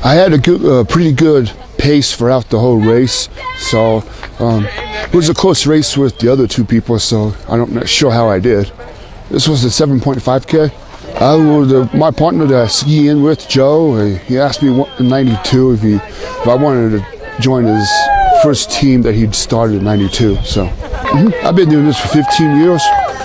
I had a pretty good pace throughout the whole race, so it was a close race with the other two people, so I'm not sure how I did. This was the 7.5K. My partner that I ski in with, Joe, he asked me in 92 if I wanted to join his first team that he'd started in 92. So I've been doing this for 15 years.